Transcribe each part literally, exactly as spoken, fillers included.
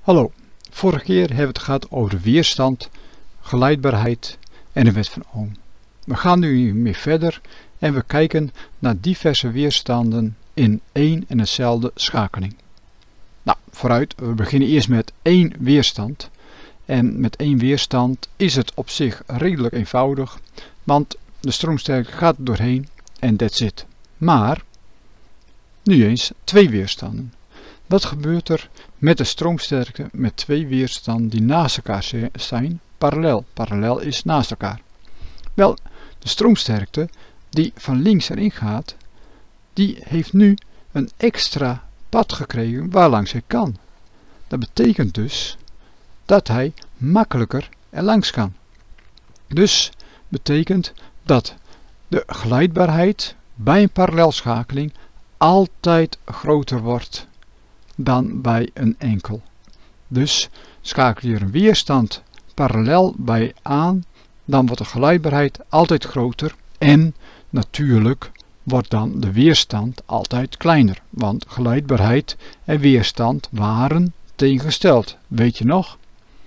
Hallo, vorige keer hebben we het gehad over de weerstand, geleidbaarheid en de wet van Ohm. We gaan nu mee verder en we kijken naar diverse weerstanden in één en dezelfde schakeling. Nou, vooruit, we beginnen eerst met één weerstand. En met één weerstand is het op zich redelijk eenvoudig, want de stroomsterkte gaat er doorheen en that's it. Maar, nu eens twee weerstanden. Wat gebeurt er met de stroomsterkte met twee weerstanden die naast elkaar zijn, parallel? Parallel is naast elkaar. Wel, de stroomsterkte die van links erin gaat, die heeft nu een extra pad gekregen waar langs hij kan. Dat betekent dus dat hij makkelijker er langs kan. Dus betekent dat de geleidbaarheid bij een parallelschakeling altijd groter wordt dan bij een enkel. Dus schakel je een weerstand parallel bij aan, dan wordt de geleidbaarheid altijd groter en natuurlijk wordt dan de weerstand altijd kleiner, want geleidbaarheid en weerstand waren tegengesteld. Weet je nog?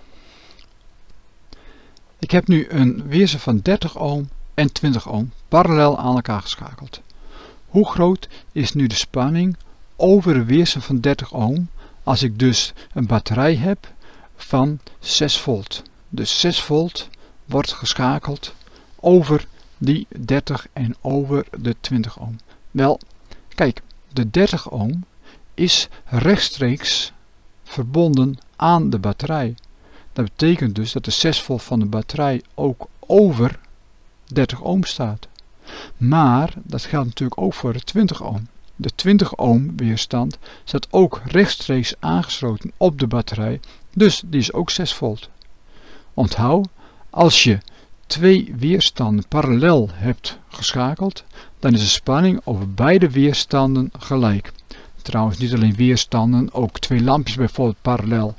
Ik heb nu een weerstand van dertig ohm en twintig ohm parallel aan elkaar geschakeld. Hoe groot is nu de spanning over de weerstand van dertig ohm als ik dus een batterij heb van zes volt? Dus zes volt wordt geschakeld over die dertig en over de twintig ohm. Wel, kijk, de dertig ohm is rechtstreeks verbonden aan de batterij. Dat betekent dus dat de zes volt van de batterij ook over dertig ohm staat. Maar dat geldt natuurlijk ook voor de twintig ohm. De twintig ohm weerstand staat ook rechtstreeks aangesloten op de batterij, dus die is ook zes volt. Onthoud, als je twee weerstanden parallel hebt geschakeld, dan is de spanning over beide weerstanden gelijk. Trouwens, niet alleen weerstanden, ook twee lampjes bijvoorbeeld parallel.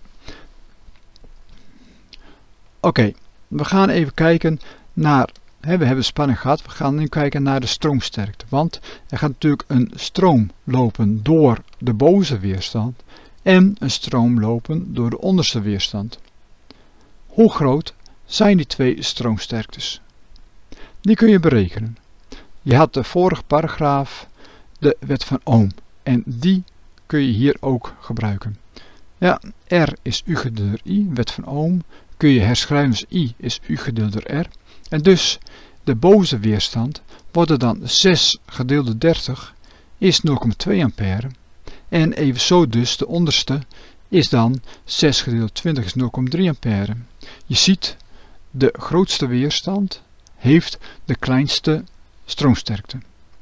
Oké, okay, we gaan even kijken naar, hè, we hebben spanning gehad, we gaan nu kijken naar de stroomsterkte. Want er gaat natuurlijk een stroom lopen door de bovenste weerstand en een stroom lopen door de onderste weerstand. Hoe groot zijn die twee stroomsterktes? Die kun je berekenen. Je had de vorige paragraaf, de wet van Ohm, en die kun je hier ook gebruiken. Ja, R is U gedeeld door I, wet van Ohm, kun je herschrijven als I is U gedeeld door R. En dus de bovenste weerstand wordt er dan zes gedeeld door dertig is nul komma twee ampère. En evenzo dus de onderste is dan zes gedeeld door twintig is nul komma drie ampère. Je ziet, de grootste weerstand heeft de kleinste stroomsterkte.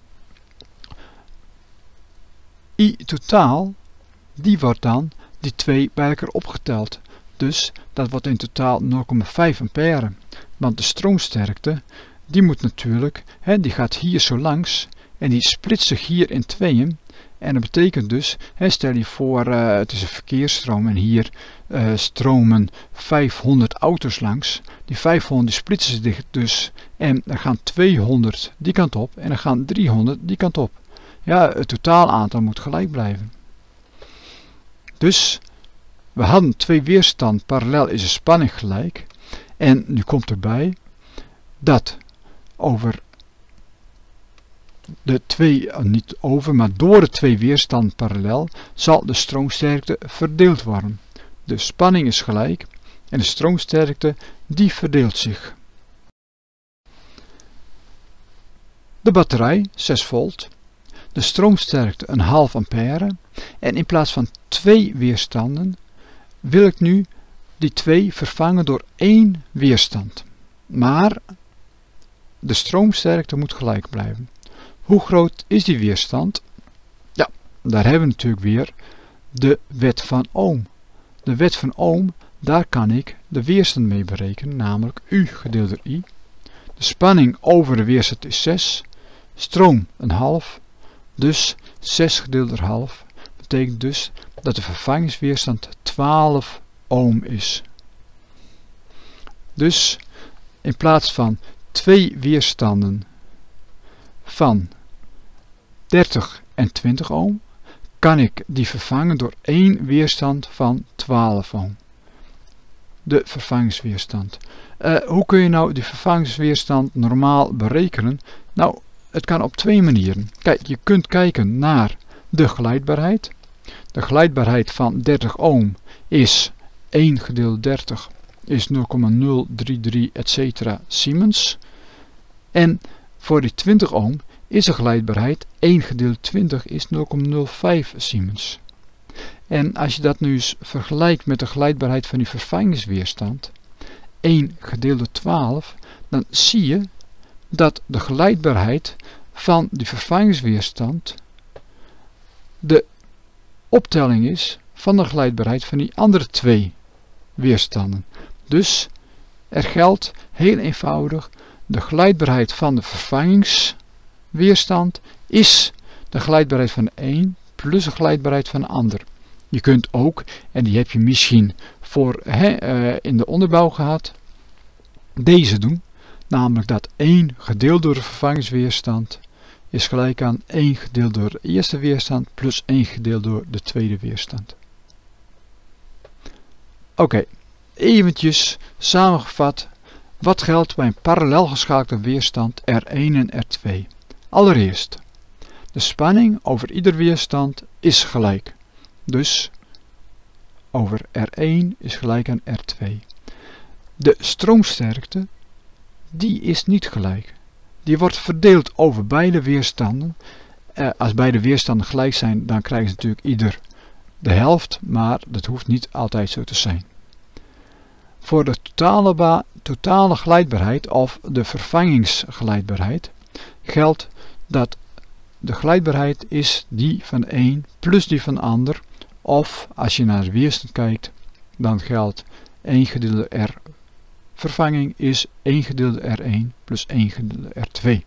I totaal, die wordt dan die twee bij elkaar opgeteld. Dus dat wordt in totaal nul komma vijf ampère. Want de stroomsterkte, die moet natuurlijk, hè, die gaat hier zo langs en die splitst zich hier in tweeën. En dat betekent dus, hè, stel je voor, uh, het is een verkeersstroom en hier uh, stromen vijfhonderd auto's langs. Die vijfhonderd die splitsen zich dus en er gaan tweehonderd die kant op en er gaan driehonderd die kant op. Ja, het totaal aantal moet gelijk blijven. Dus we hadden twee weerstand parallel is de spanning gelijk. En nu komt erbij dat over de twee, niet over, maar door de twee weerstanden parallel zal de stroomsterkte verdeeld worden. De spanning is gelijk en de stroomsterkte die verdeelt zich. De batterij zes volt, de stroomsterkte een half ampère en in plaats van twee weerstanden wil ik nu die twee vervangen door één weerstand. Maar de stroomsterkte moet gelijk blijven. Hoe groot is die weerstand? Ja, daar hebben we natuurlijk weer de wet van Ohm. De wet van Ohm, daar kan ik de weerstand mee berekenen, namelijk U gedeeld door I. De spanning over de weerstand is zes, stroom een half, dus zes gedeeld door half betekent dus dat de vervangingsweerstand twaalf ohm is. Dus in plaats van twee weerstanden van dertig en twintig ohm kan ik die vervangen door één weerstand van twaalf ohm. De vervangingsweerstand. Uh, hoe kun je nou die vervangingsweerstand normaal berekenen? Nou, het kan op twee manieren. Kijk, je kunt kijken naar de geleidbaarheid. De geleidbaarheid van dertig ohm is één gedeeld dertig is nul komma nul drie drie et cetera Siemens. En voor die twintig ohm is de geleidbaarheid één gedeeld twintig is nul komma nul vijf Siemens. En als je dat nu eens vergelijkt met de geleidbaarheid van die vervangingsweerstand, één gedeeld door twaalf, dan zie je dat de geleidbaarheid van die vervangingsweerstand de optelling is van de geleidbaarheid van die andere twee weerstanden. Dus er geldt heel eenvoudig, de geleidbaarheid van de vervangingsweerstand is de geleidbaarheid van de een plus de geleidbaarheid van de ander. Je kunt ook, en die heb je misschien voor he, uh, in de onderbouw gehad, deze doen. Namelijk dat één gedeeld door de vervangingsweerstand is gelijk aan één gedeeld door de eerste weerstand plus één gedeeld door de tweede weerstand. Oké, okay, eventjes samengevat. Wat geldt bij een parallel geschakelde weerstand R één en R twee? Allereerst, de spanning over ieder weerstand is gelijk. Dus over R één is gelijk aan R twee. De stroomsterkte, die is niet gelijk. Die wordt verdeeld over beide weerstanden. Eh, als beide weerstanden gelijk zijn, dan krijgen ze natuurlijk ieder de helft, maar dat hoeft niet altijd zo te zijn. Voor de totale, totale geleidbaarheid of de vervangingsgeleidbaarheid geldt dat de geleidbaarheid is die van de een plus die van de ander. Of als je naar de weerstand kijkt, dan geldt één gedeelde R vervanging is één gedeelde R één plus één gedeelde R twee.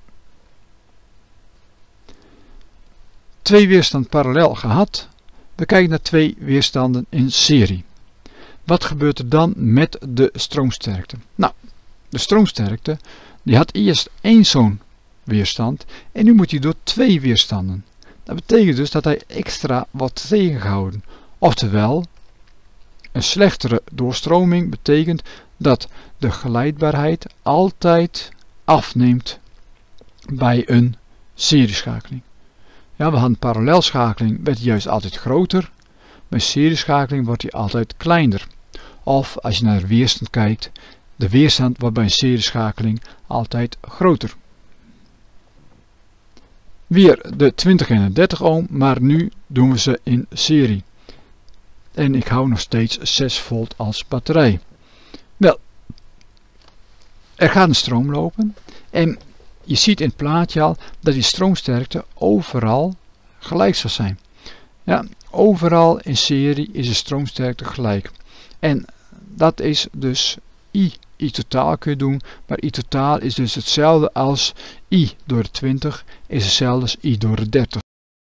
Twee weerstanden parallel gehad. We kijken naar twee weerstanden in serie. Wat gebeurt er dan met de stroomsterkte? Nou, de stroomsterkte die had eerst één zo'n weerstand en nu moet hij door twee weerstanden. Dat betekent dus dat hij extra wordt tegengehouden. Oftewel, een slechtere doorstroming betekent dat de geleidbaarheid altijd afneemt bij een serieschakeling. Ja, we hadden parallelschakeling, werd hij juist altijd groter. Bij serieschakeling wordt hij altijd kleiner. Of als je naar de weerstand kijkt, de weerstand wordt bij een serieschakeling altijd groter. Weer de twintig en de dertig ohm, maar nu doen we ze in serie. En ik hou nog steeds zes volt als batterij. Wel, er gaat een stroom lopen en je ziet in het plaatje al dat die stroomsterkte overal gelijk zal zijn. Ja, overal in serie is de stroomsterkte gelijk. En dat is dus I. I totaal kun je doen, maar I totaal is dus hetzelfde als I door de twintig is hetzelfde als I door de dertig.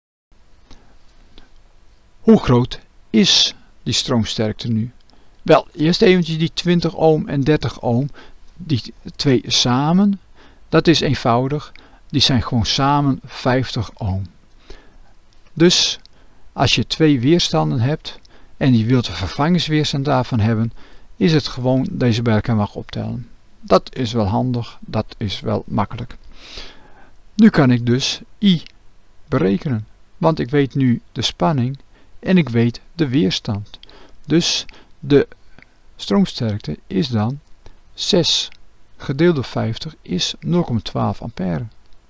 Hoe groot is die stroomsterkte nu? Wel, eerst eventjes die twintig ohm en dertig ohm, die twee samen, dat is eenvoudig, die zijn gewoon samen vijftig ohm. Dus als je twee weerstanden hebt en je wilt de vervangingsweerstand daarvan hebben, is het gewoon deze bij elkaar mag optellen. Dat is wel handig, dat is wel makkelijk. Nu kan ik dus I berekenen, want ik weet nu de spanning en ik weet de weerstand. Dus de stroomsterkte is dan zes gedeeld door vijftig is nul komma twaalf ampère.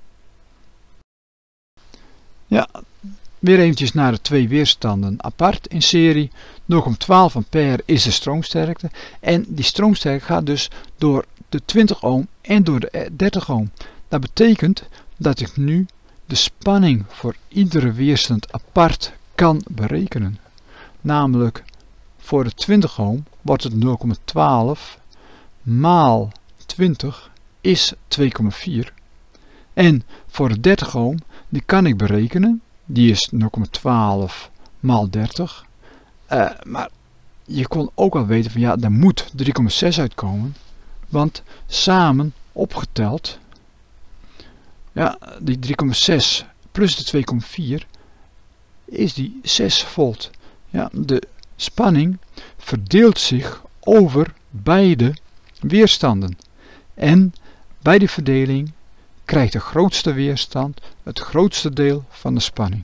Ja, weer eventjes naar de twee weerstanden apart in serie. nul komma twaalf ampère is de stroomsterkte en die stroomsterkte gaat dus door de twintig ohm en door de dertig ohm. Dat betekent dat ik nu de spanning voor iedere weerstand apart kan berekenen. Namelijk voor de twintig ohm wordt het nul komma twaalf maal twintig is twee komma vier. En voor de dertig ohm, die kan ik berekenen. Die is nul komma twaalf maal dertig. Uh, maar je kon ook al weten van ja, daar moet drie komma zes uitkomen. Want samen opgeteld, ja, die drie komma zes plus de twee komma vier, is die zes volt. Ja, de spanning verdeelt zich over beide weerstanden. En bij die verdeling krijgt de grootste weerstand het grootste deel van de spanning.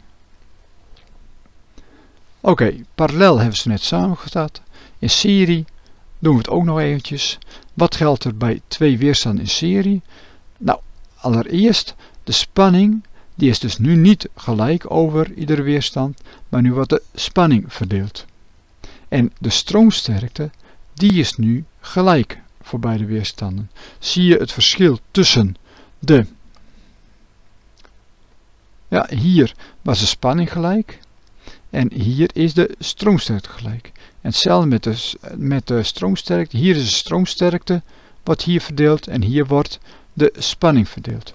Oké, okay, parallel hebben ze net samengevat. In serie doen we het ook nog eventjes. Wat geldt er bij twee weerstanden in serie? Nou, allereerst de spanning, die is dus nu niet gelijk over iedere weerstand, maar nu wordt de spanning verdeeld. En de stroomsterkte, die is nu gelijk voor beide weerstanden. Zie je het verschil tussen de... Ja, hier was de spanning gelijk. En hier is de stroomsterkte gelijk. En hetzelfde met de, met de stroomsterkte. Hier is de stroomsterkte, wordt hier verdeeld. En hier wordt de spanning verdeeld.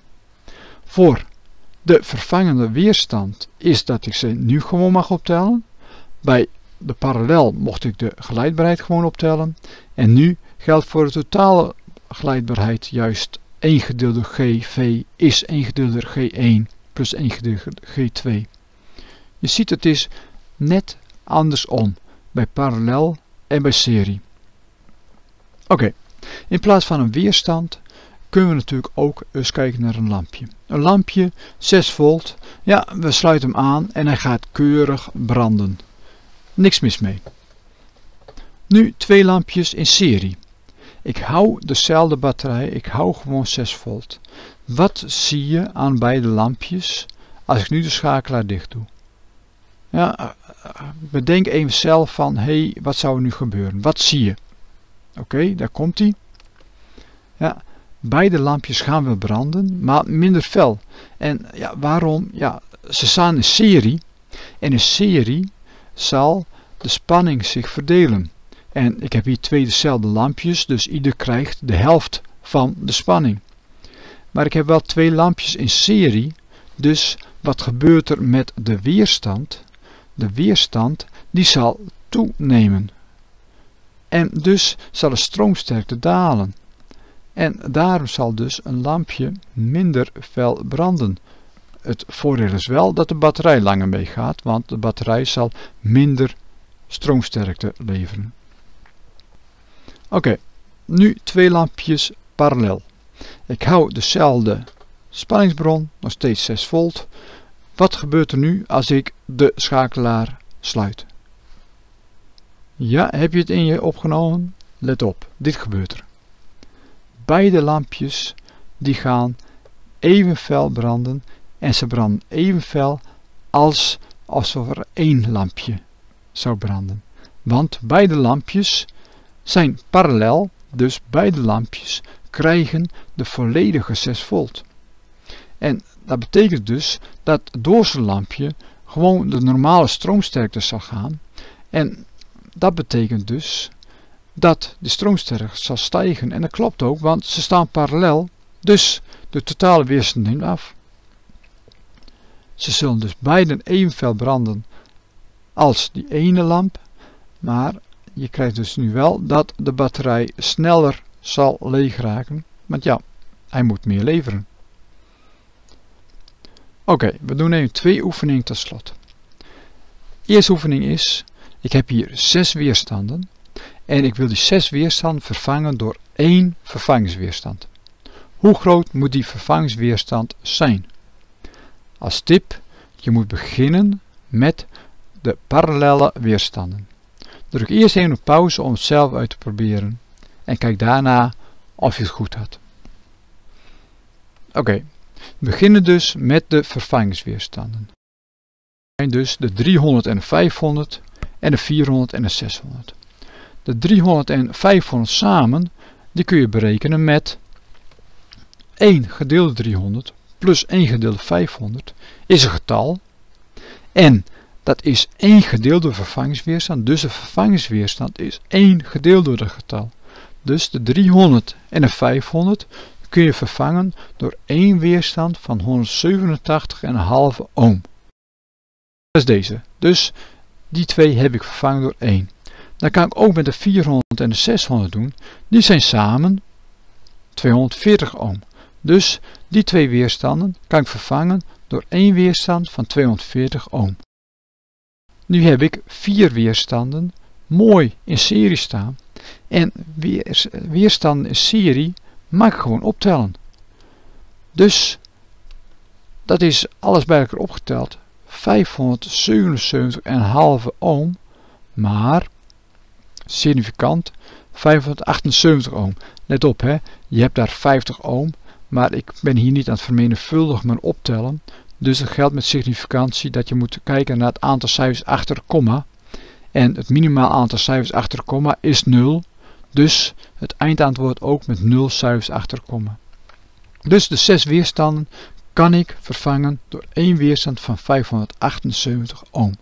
Voor de vervangende weerstand is dat ik ze nu gewoon mag optellen. Bij de parallel mocht ik de geleidbaarheid gewoon optellen. En nu geldt voor de totale geleidbaarheid juist één gedeelde G V is één gedeelde G één plus één gedeelde G twee. Je ziet, het is net andersom bij parallel en bij serie. Oké, okay. In plaats van een weerstand kunnen we natuurlijk ook eens kijken naar een lampje. Een lampje, zes volt, ja, we sluiten hem aan en hij gaat keurig branden. Niks mis mee. Nu twee lampjes in serie. Ik hou dezelfde batterij, ik hou gewoon zes volt. Wat zie je aan beide lampjes als ik nu de schakelaar dicht doe? Ja, bedenk even zelf van, hé, hey, wat zou er nu gebeuren? Wat zie je? Oké, okay, daar komt hij. Ja, beide lampjes gaan wel branden, maar minder fel. En ja, waarom? Ja, ze staan in serie. En in serie zal de spanning zich verdelen. En ik heb hier twee dezelfde lampjes, dus ieder krijgt de helft van de spanning. Maar ik heb wel twee lampjes in serie, dus wat gebeurt er met de weerstand? De weerstand die zal toenemen. En dus zal de stroomsterkte dalen. En daarom zal dus een lampje minder fel branden. Het voordeel is wel dat de batterij langer meegaat, want de batterij zal minder stroomsterkte leveren. Oké, okay, nu twee lampjes parallel. Ik hou dezelfde spanningsbron, nog steeds zes volt. Wat gebeurt er nu als ik de schakelaar sluit? Ja, heb je het in je opgenomen? Let op, dit gebeurt er. Beide lampjes die gaan even fel branden en ze branden even fel als alsof er één lampje zou branden. Want beide lampjes zijn parallel, dus beide lampjes krijgen de volledige zes volt. En dat betekent dus dat door zo'n lampje gewoon de normale stroomsterkte zal gaan. En dat betekent dus dat de stroomsterkte zal stijgen. En dat klopt ook, want ze staan parallel, dus de totale weerstand neemt af. Ze zullen dus beiden even fel branden als die ene lamp, maar je krijgt dus nu wel dat de batterij sneller zal leeg raken, want ja, hij moet meer leveren. Oké, okay, we doen even twee oefeningen tot slot. De eerste oefening is, ik heb hier zes weerstanden en ik wil die zes weerstanden vervangen door één vervangingsweerstand. Hoe groot moet die vervangingsweerstand zijn? Als tip, je moet beginnen met de parallelle weerstanden. Druk eerst even op pauze om het zelf uit te proberen en kijk daarna of je het goed had. Oké, okay, we beginnen dus met de vervangingsweerstanden. Dat zijn dus de driehonderd en de vijfhonderd en de vierhonderd en de zeshonderd. De driehonderd en vijfhonderd samen, die kun je berekenen met één gedeeld driehonderd plus één gedeeld vijfhonderd is een getal. En dat is één gedeeld door vervangingsweerstand, dus de vervangingsweerstand is één gedeeld door het getal. Dus de driehonderd en de vijfhonderd kun je vervangen door één weerstand van honderdzevenentachtig komma vijf ohm. Dat is deze. Dus die twee heb ik vervangen door één. Dan kan ik ook met de vierhonderd en de zeshonderd doen. Die zijn samen tweehonderdveertig ohm. Dus die twee weerstanden kan ik vervangen door één weerstand van tweehonderdveertig ohm. Nu heb ik vier weerstanden mooi in serie staan. En weer, weerstanden in serie mag ik gewoon optellen. Dus dat is alles bij elkaar opgeteld vijfhonderdzevenenzeventig komma vijf ohm, maar significant vijfhonderdachtenzeventig ohm. Let op, hè, je hebt daar vijftig ohm, maar ik ben hier niet aan het vermenigvuldigen, maar optellen. Dus het geldt met significantie dat je moet kijken naar het aantal cijfers achter de komma. En het minimaal aantal cijfers achter de komma is nul. Dus het eindantwoord ook met nul cijfers achter de komma. Dus de zes weerstanden kan ik vervangen door één weerstand van vijfhonderdachtenzeventig ohm.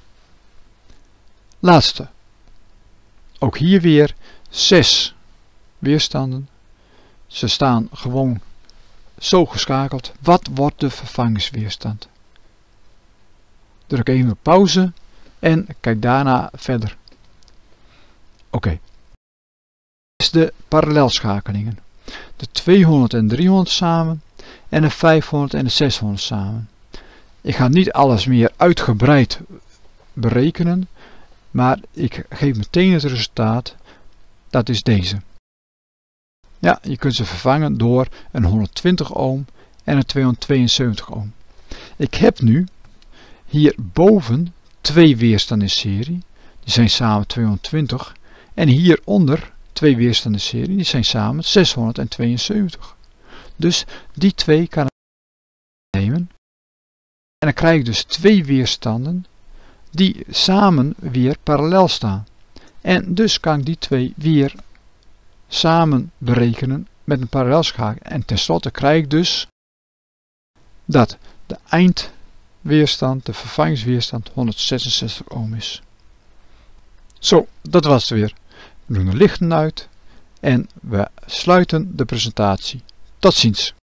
Laatste. Ook hier weer zes weerstanden. Ze staan gewoon zo geschakeld. Wat wordt de vervangingsweerstand? Druk even op pauze en kijk daarna verder. Oké. Okay. Dit is de parallelschakelingen. De tweehonderd en driehonderd samen en de vijfhonderd en de zeshonderd samen. Ik ga niet alles meer uitgebreid berekenen, maar ik geef meteen het resultaat. Dat is deze. Ja, je kunt ze vervangen door een honderdtwintig ohm en een tweehonderdtweeënzeventig ohm. Ik heb nu hierboven twee weerstanden in serie. Die zijn samen tweehonderdtwintig. En hieronder twee weerstanden in serie. Die zijn samen zeshonderdtweeënzeventig. Dus die twee kan ik nemen. En dan krijg ik dus twee weerstanden die samen weer parallel staan. En dus kan ik die twee weer samen berekenen met een parallelschakeling. En tenslotte krijg ik dus dat de eindweerstand, de vervangingsweerstand, honderdzesenzestig ohm is. Zo, dat was het weer. We doen de lichten uit en we sluiten de presentatie. Tot ziens.